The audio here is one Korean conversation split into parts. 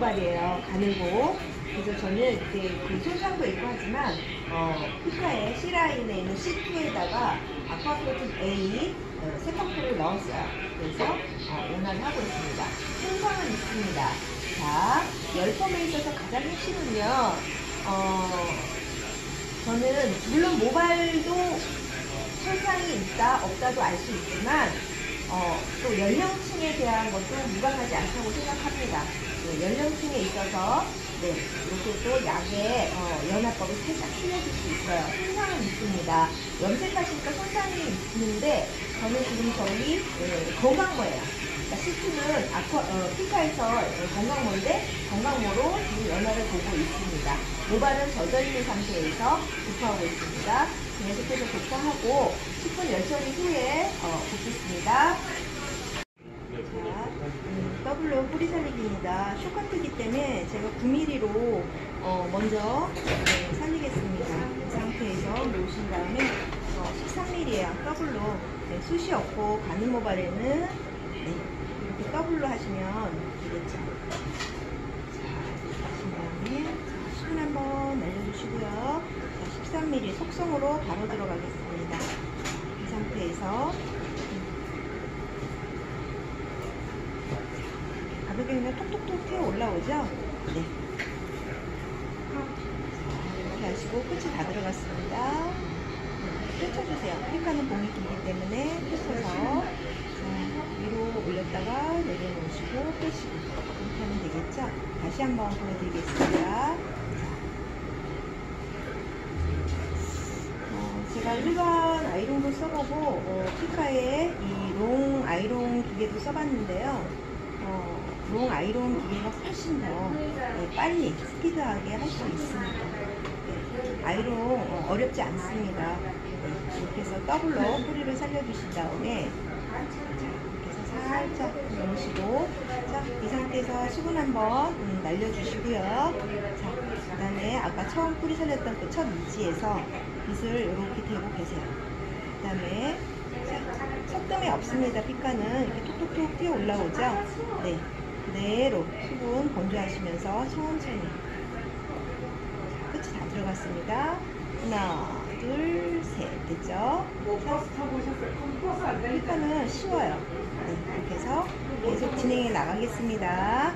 모발이에요. 가늘고. 그래서 저는 이렇게 그 손상도 있고 하지만 피카의 C라인에 있는 C2에다가 아쿠아프로틴 A 세컨프를 넣었어요. 그래서 원활히 하고 있습니다. 손상은 있습니다. 자, 열펌에 있어서 가장 핵심은요. 저는 물론 모발도 손상이 있다 없다도 알 수 있지만 또 연령층에 대한 것도 무방하지 않다고 생각합니다. 네, 연령층에 있어서 이렇게 또 약의 연화법을 살짝 틀려질 수 있어요. 손상은 있습니다. 염색하시니까 손상이 있는데 저는 지금 저희 건강모예요. 그러니까 C2는 피카에서 건강모인데 건강모로 지금 연화를 보고 있습니다. 모발은 젖어있는 상태에서 도포하고 있습니다. 계속해서 도포하고 10분 열처리 후에 붓겠습니다. 더블로 뿌리 살리기입니다. 쇼커트기 때문에 제가 9mm로 먼저 살리겠습니다. 이 상태에서 놓으신 다음에 13mm예요. 더블로 숱이 없고 가는 모발에는 이렇게 더블로 하시면 되겠죠. 자, 하신 다음에 수분 한번 날려주시고요. 13mm 속성으로 바로 들어가겠습니다. 이 상태에서 가볍게 그냥 톡톡톡 튀어 올라오죠? 네. 이렇게 하시고 끝이 다 들어갔습니다. 펼쳐주세요. 피카는 봉이 길기 때문에 펼쳐서 위로 올렸다가 내려놓으시고 빼시고 이렇게 하면 되겠죠? 다시 한번 보여드리겠습니다. 제가 일반 아이롱도 써보고 피카의 이 롱 아이롱 기계도 써봤는데요. 롱 아이롱 기계가 훨씬 더 빨리 스피드하게 할 수 있습니다. 아이롱 어렵지 않습니다. 이렇게 해서 더블로 뿌리를 살려주신 다음에 이렇게 해서 살짝 넣으시고 이 상태에서 수분 한번 날려주시고요. 자, 그 다음에 아까 처음 뿌리 살렸던 그 첫 위치에서 빗을 이렇게 대고 계세요. 그 다음에 석점이 없습니다. 피카는 이렇게 톡톡톡 뛰어 올라오죠. 네, 그대로 수분 건조하시면서 천천히. 끝이 다 들어갔습니다. 하나, 둘, 셋. 됐죠? 피카는 쉬워요. 네, 이렇게 해서 계속 진행해 나가겠습니다.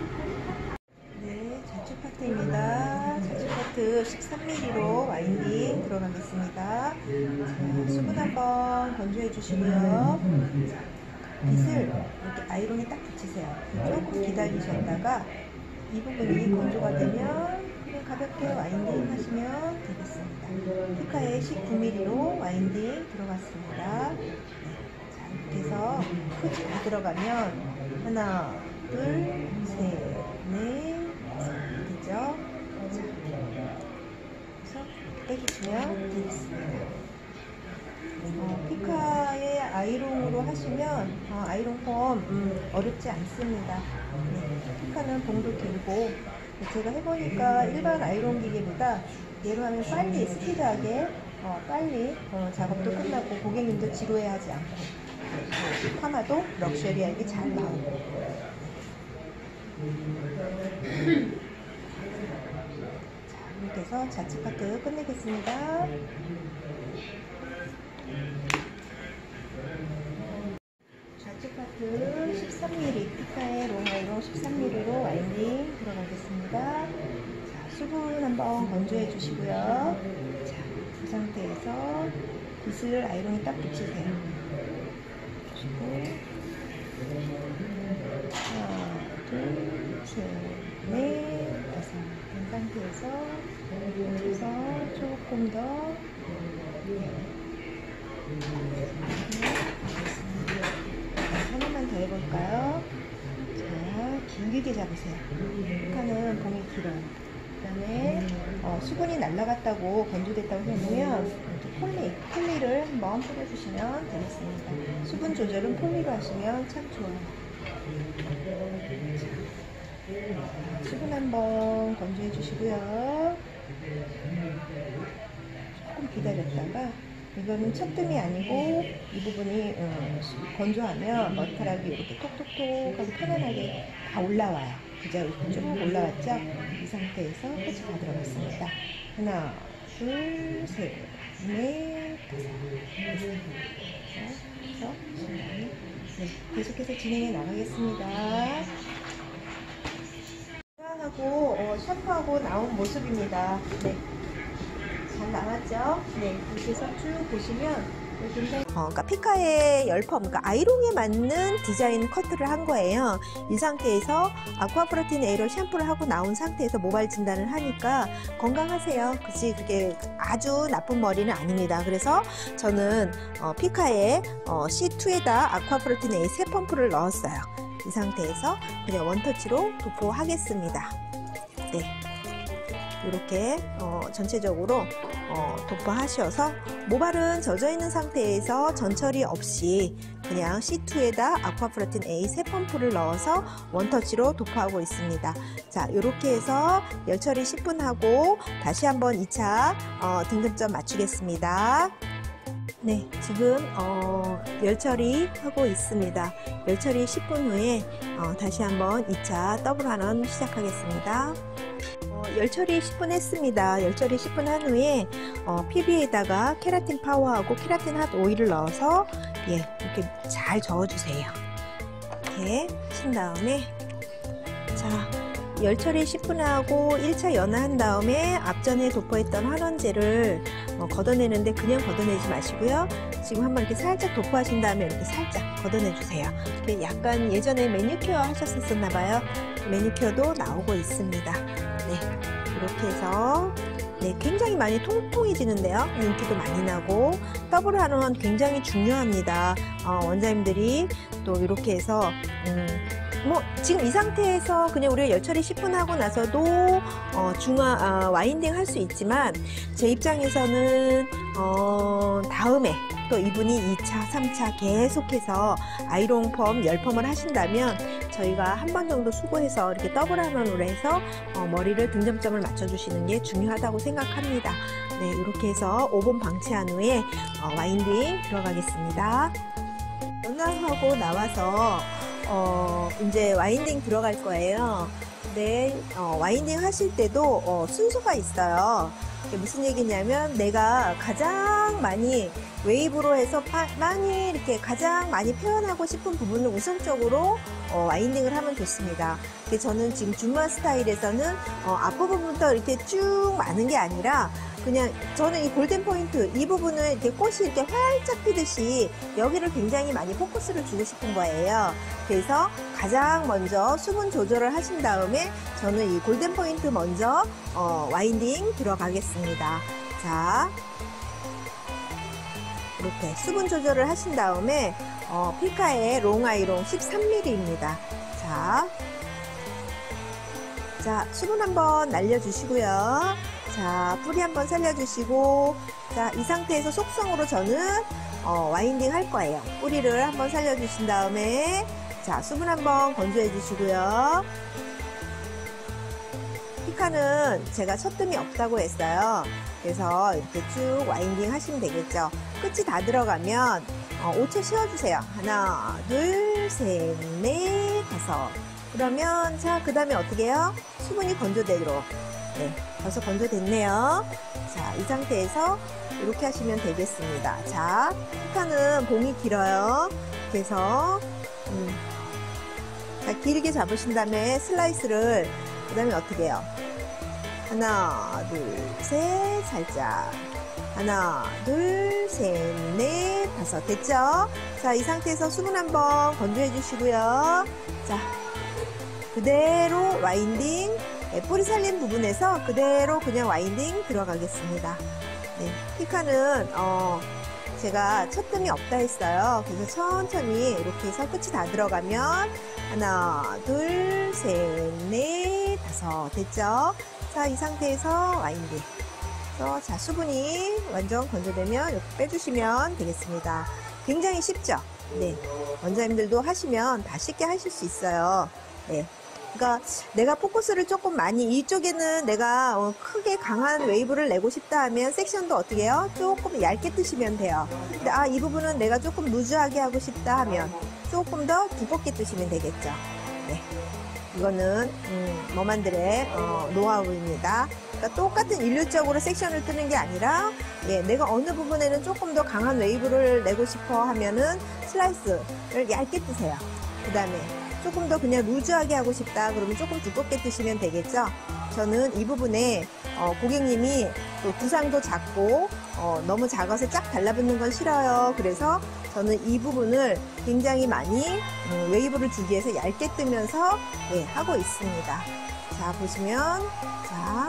네, 자축 파트입니다. 자축 파트 13mm로 와인딩 들어가겠습니다. 자, 수분 한번 건조해 주시고요. 빗을 이렇게 아이롱에 딱 붙이세요. 조금 기다리셨다가 이 부분이 건조가 되면 가볍게 와인딩 하시면 되겠습니다. 피카에 19mm로 와인딩 들어갔습니다. 네. 자, 이렇게 해서 끝이 다 들어가면 하나, 둘, 셋, 넷, 됐죠? 그래서 빼주시면 되겠습니다. 피카의 아이롱으로 하시면 아이롱 펌 어렵지 않습니다. 네, 피카는 봉도 길고 제가 해보니까 일반 아이롱 기계보다 얘로 하면 빨리 스피드하게 빨리 작업도 끝나고 고객님도 지루해하지 않고 파마도 럭셔리하게 잘 나오고. 자, 이렇게 해서 자측 파트 끝내겠습니다. 좌측 파트 13mm, 피카의 롱 아이롱 13mm로 와인딩 들어가겠습니다. 자, 수분 한번 건조해 주시고요. 자, 이 상태에서 빗을 아이롱에 딱 붙이세요. 주시고 하나, 둘, 셋, 넷, 다섯. 이 상태에서 조금 더 하나만 더 해볼까요? 자, 길게 잡으세요. 피카는 봉이 길어요. 그 다음에 수분이 날아갔다고 건조됐다고 생각하면 폴리를 한번 뿌려주시면 되겠습니다. 수분 조절은 폴리로 하시면 참 좋아요. 자, 수분 한번 건조해 주시고요. 조금 기다렸다가 이거는 첫뜸이 아니고 이 부분이 건조하면 머리카락이 이렇게 톡톡톡 하고 편안하게 다 올라와요. 그죠? 이렇게 쭉 올라왔죠? 이 상태에서 끝이 다 들어갔습니다. 하나, 둘, 셋, 넷, 다섯. 그래서 네, 계속해서 진행해 나가겠습니다. 하고 샴푸하고 나온 모습입니다. 네, 잘 나왔죠? 네, 이렇게 해서 쭉 보시면 굉장히 그러니까 피카의 열펌, 그러니까 아이롱에 맞는 디자인 커트를 한 거예요. 이 상태에서 아쿠아프로틴 에이로 샴푸를 하고 나온 상태에서 모발 진단을 하니까 건강하세요. 그치, 그게 아주 나쁜 머리는 아닙니다. 그래서 저는 피카의 C2에다 아쿠아프로틴 A 세 펌프를 넣었어요. 이 상태에서 그냥 원터치로 도포하겠습니다. 네, 이렇게 전체적으로 도포하셔서 모발은 젖어있는 상태에서 전처리 없이 그냥 C2에다 아쿠아프로틴 A 세 펌프를 넣어서 원터치로 도포하고 있습니다. 자, 이렇게 해서 열처리 10분 하고 다시 한번 2차 등급점 맞추겠습니다. 네, 지금 열처리 하고 있습니다. 열처리 10분 후에 다시 한번 2차 더블 환원 시작하겠습니다. 열처리 10분 했습니다. 열처리 10분 한 후에 PB에다가 케라틴 파워하고 케라틴 핫 오일을 넣어서 이렇게 잘 저어주세요. 이렇게 신 다음에 자, 열처리 10분 하고 1차 연화한 다음에 앞전에 도포했던 환원제를 걷어내는데 그냥 걷어내지 마시고요. 지금 한번 이렇게 살짝 도포하신 다음에 이렇게 살짝 걷어내주세요. 약간 예전에 매니큐어 하셨었나봐요. 매니큐어도 나오고 있습니다. 네, 이렇게 해서 굉장히 많이 통통해지는데요. 윤기도 많이 나고 더블 환원 굉장히 중요합니다. 원장님들이 또 이렇게 해서 지금 이 상태에서 그냥 우리가 열처리 10분 하고 나서도 와인딩 할 수 있지만 제 입장에서는 다음에 또 이분이 2차, 3차 계속해서 아이롱 펌, 열펌을 하신다면 저희가 한 번 정도 수고해서 이렇게 더블 환원으로 해서 머리를 등점점을 맞춰주시는 게 중요하다고 생각합니다. 네, 이렇게 해서 5분 방치한 후에 와인딩 들어가겠습니다. 연화하고 나와서 이제 와인딩 들어갈 거예요. 근데 와인딩 하실 때도 순서가 있어요. 이게 무슨 얘기냐면 내가 가장 많이 웨이브로 해서 많이 이렇게 가장 많이 표현하고 싶은 부분을 우선적으로 와인딩을 하면 좋습니다. 저는 지금 줌마 스타일에서는 앞부분부터 이렇게 쭉 많은 게 아니라 그냥 저는 이 골든 포인트 이 부분을 이렇게 꽃이 이렇게 활짝 피듯이 여기를 굉장히 많이 포커스를 주고 싶은 거예요. 그래서 가장 먼저 수분 조절을 하신 다음에 저는 이 골든 포인트 먼저 와인딩 들어가겠습니다. 자, 이렇게 수분 조절을 하신 다음에 피카의 롱 아이롱 13mm입니다. 자, 수분 한번 날려주시고요. 자, 뿌리 한번 살려주시고, 자, 이 상태에서 속성으로 저는 와인딩 할 거예요. 뿌리를 한번 살려주신 다음에, 자, 수분 한번 건조해 주시고요. 피카는 제가 첫뜸이 없다고 했어요. 그래서 이렇게 쭉 와인딩 하시면 되겠죠. 끝이 다 들어가면 5초 쉬어주세요. 하나, 둘, 셋, 넷, 다섯. 그러면 자, 그 다음에 어떻게 해요? 수분이 건조되도록. 네, 벌써 건조됐네요. 자, 이 상태에서 이렇게 하시면 되겠습니다. 자, 피카는 봉이 길어요. 그래서 자, 길게 잡으신 다음에 슬라이스를 그 다음에 어떻게 해요? 하나, 둘, 셋, 살짝. 하나, 둘, 셋, 넷, 다섯. 됐죠? 자, 이 상태에서 수분 한번 건조해 주시고요. 자, 그대로 와인딩, 뿌리 살린 부분에서 그대로 그냥 와인딩 들어가겠습니다. 네, 피카는 제가 첫뜸이 없다 했어요. 그래서 천천히 이렇게 해서 끝이 다 들어가면 하나, 둘, 셋, 넷, 다섯. 됐죠? 자, 이 상태에서 와인딩. 그래서 자, 수분이 완전 건조되면 이렇게 빼주시면 되겠습니다. 굉장히 쉽죠? 네, 원장님들도 하시면 다 쉽게 하실 수 있어요. 네. 그러니까 내가 포커스를 조금 많이 이쪽에는 내가 크게 강한 웨이브를 내고 싶다 하면 섹션도 어떻게 해요? 조금 얇게 뜨시면 돼요. 근데 이 부분은 내가 조금 루즈하게 하고 싶다 하면 조금 더 두껍게 뜨시면 되겠죠. 네, 이거는 머만들의 노하우입니다. 그러니까 똑같은 일률적으로 섹션을 뜨는 게 아니라 내가 어느 부분에는 조금 더 강한 웨이브를 내고 싶어 하면은 슬라이스를 얇게 뜨세요. 그 다음에 조금 더 그냥 루즈하게 하고 싶다 그러면 조금 두껍게 뜨시면 되겠죠. 저는 이 부분에 고객님이 또 두상도 작고 너무 작아서 쫙 달라붙는 건 싫어요. 그래서 저는 이 부분을 굉장히 많이 웨이브를 주기 위해서 얇게 뜨면서 하고 있습니다. 자, 보시면 자,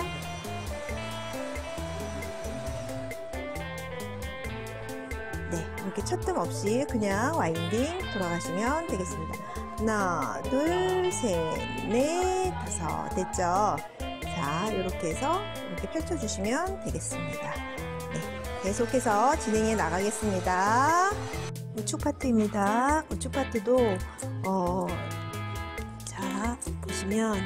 이렇게 첫 뜸 없이 그냥 와인딩 돌아가시면 되겠습니다. 하나, 둘, 셋, 넷, 다섯. 됐죠? 자, 이렇게 해서 이렇게 펼쳐주시면 되겠습니다. 계속해서 진행해 나가겠습니다. 우측 파트입니다. 우측 파트도 자, 보시면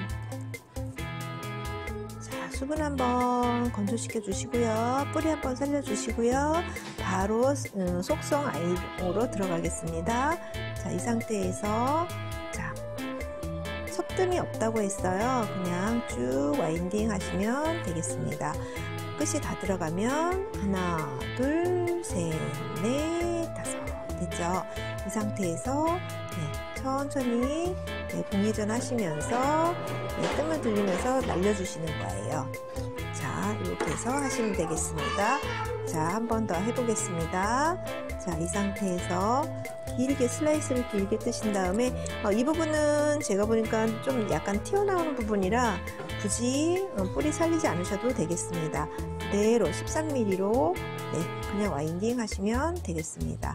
수분 한번 건조시켜 주시고요. 뿌리 한번 살려 주시고요. 바로 속성 아이롱으로 들어가겠습니다. 자, 이 상태에서 자, 섭뜸이 없다고 했어요. 그냥 쭉 와인딩 하시면 되겠습니다. 끝이 다 들어가면 하나, 둘, 셋, 넷, 다섯. 됐죠? 이 상태에서 천천히 공회전 하시면서 뜸을 들리면서 날려주시는 거예요. 자, 이렇게 해서 하시면 되겠습니다. 자, 한 번 더 해보겠습니다. 자, 이 상태에서 길게 슬라이스를 길게 뜨신 다음에 이 부분은 제가 보니까 좀 약간 튀어나오는 부분이라 굳이 뿌리 살리지 않으셔도 되겠습니다. 그대로 13mm로 그냥 와인딩 하시면 되겠습니다.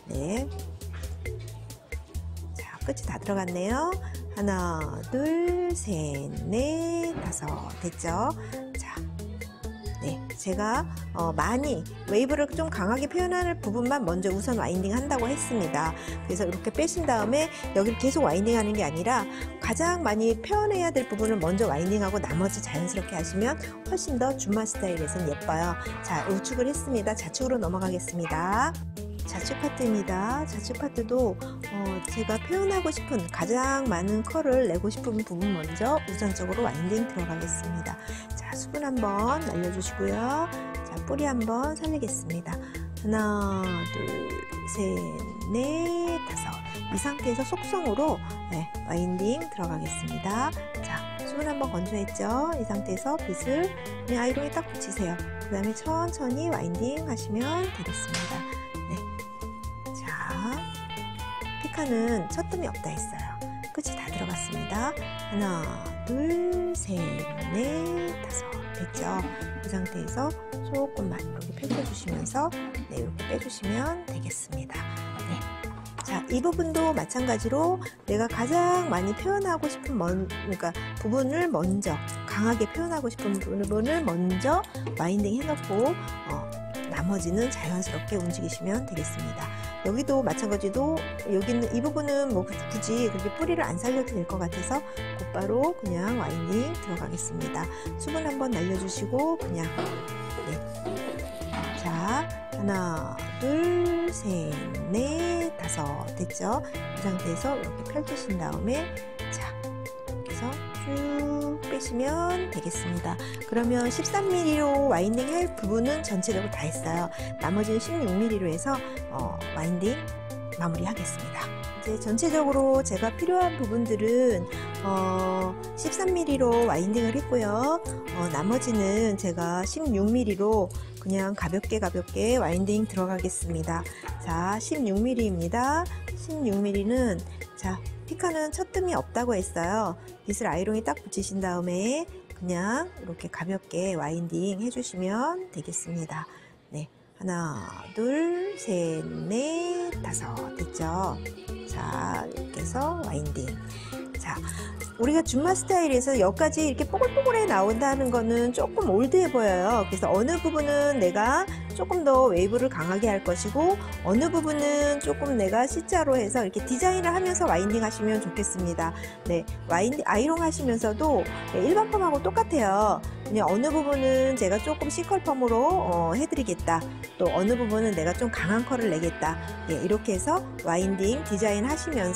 자, 끝이 다 들어갔네요. 하나, 둘, 셋, 넷, 다섯. 됐죠? 자, 제가 많이 웨이브를 좀 강하게 표현할 부분만 먼저 우선 와인딩 한다고 했습니다. 그래서 이렇게 빼신 다음에 여기를 계속 와인딩 하는 게 아니라 가장 많이 표현해야 될 부분을 먼저 와인딩하고 나머지 자연스럽게 하시면 훨씬 더 줌마 스타일에서는 예뻐요. 자, 우측을 했습니다. 좌측으로 넘어가겠습니다. 좌측 파트입니다. 좌측 파트도 제가 표현하고 싶은 가장 많은 컬을 내고 싶은 부분 먼저 우선적으로 와인딩 들어가겠습니다. 자, 수분 한번 날려주시고요. 자, 뿌리 한번 살리겠습니다. 하나, 둘, 셋, 넷, 다섯. 이 상태에서 속성으로 와인딩 들어가겠습니다. 자, 수분 한번 건조했죠? 이 상태에서 빗을 그냥 아이롱에 딱 붙이세요. 그 다음에 천천히 와인딩 하시면 되겠습니다. 피카는 첫 뜸이 없다 했어요. 끝이 다 들어갔습니다. 하나, 둘, 셋, 넷, 다섯. 됐죠? 이 상태에서 조금만 이렇게 펼쳐주시면서 이렇게 빼주시면 되겠습니다. 자, 이 부분도 마찬가지로 내가 가장 많이 표현하고 싶은 그러니까 부분을 먼저 강하게 표현하고 싶은 부분을 먼저 와인딩 해놓고 나머지는 자연스럽게 움직이시면 되겠습니다. 여기도 마찬가지로 여기는 이 부분은 뭐 굳이 그렇게 뿌리를 안 살려도 될 것 같아서 곧바로 그냥 와인딩 들어가겠습니다. 수분 한번 날려주시고 그냥 자, 하나, 둘, 셋, 넷, 다섯. 됐죠? 이 상태에서 이렇게 펼치신 다음에 자, 그래서 쭉 빼시면 되겠습니다. 그러면 13mm로 와인딩 할 부분은 전체적으로 다 했어요. 나머지는 16mm로 해서 와인딩 마무리 하겠습니다. 이제 전체적으로 제가 필요한 부분들은 13mm로 와인딩을 했고요. 나머지는 제가 16mm로 그냥 가볍게 와인딩 들어가겠습니다. 자, 16mm입니다. 16mm는 자, 피카는 첫 뜸이 없다고 했어요. 빗을 아이롱에 딱 붙이신 다음에 그냥 이렇게 가볍게 와인딩 해주시면 되겠습니다. 하나, 둘, 셋, 넷, 다섯. 됐죠? 자, 이렇게 해서 와인딩. 자, 우리가 줌마 스타일에서 여기까지 이렇게 뽀글뽀글해 나온다는 거는 조금 올드해 보여요. 그래서 어느 부분은 내가 조금 더 웨이브를 강하게 할 것이고 어느 부분은 조금 내가 C자로 해서 이렇게 디자인을 하면서 와인딩 하시면 좋겠습니다. 아이롱 하시면서도 일반 펌하고 똑같아요. 그냥 어느 부분은 제가 조금 C컬 펌으로 해드리겠다. 또 어느 부분은 내가 좀 강한 컬을 내겠다. 이렇게 해서 와인딩 디자인 하시면서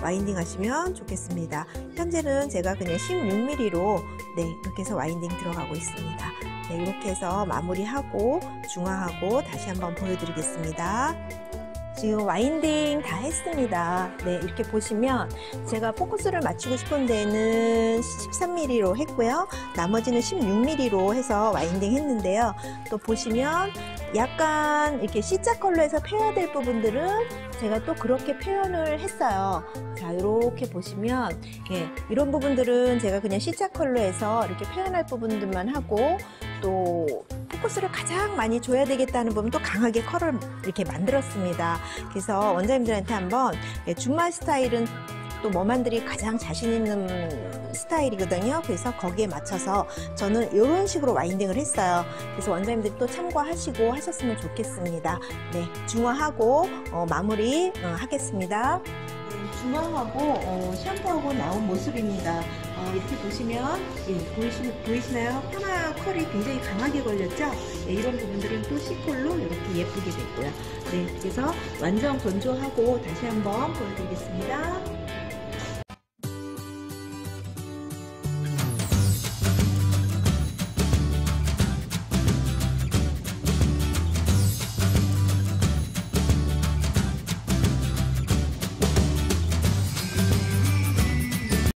와인딩 하시면 좋겠습니다. 현재는 제가 그냥 16mm로 이렇게 해서 와인딩 들어가고 있습니다. 이렇게 해서 마무리하고 중화하고 다시 한번 보여드리겠습니다. 지금 와인딩 다 했습니다. 이렇게 보시면 제가 포커스를 맞추고 싶은 데는 13mm로 했고요. 나머지는 16mm로 해서 와인딩 했는데요. 또 보시면 약간 이렇게 C자 컬러에서 표현될 부분들은 제가 또 그렇게 표현을 했어요. 자, 이렇게 보시면 이런 부분들은 제가 그냥 C자 컬러에서 이렇게 표현할 부분들만 하고, 또 포커스를 가장 많이 줘야 되겠다는 부분 또 강하게 컬을 이렇게 만들었습니다. 그래서 원장님들한테 한번 줌마 스타일은 또 머만들이 가장 자신 있는 스타일이거든요. 그래서 거기에 맞춰서 저는 이런 식으로 와인딩을 했어요. 그래서 원장님들이 또 참고하시고 하셨으면 좋겠습니다. 중화하고 마무리 하겠습니다. 중화하고 샴푸하고 나온 모습입니다. 이렇게 보시면 보이시나요? 파마 컬이 굉장히 강하게 걸렸죠? 이런 부분들은 또 C컬로 이렇게 예쁘게 됐고요. 그래서 완전 건조하고 다시 한번 보여드리겠습니다.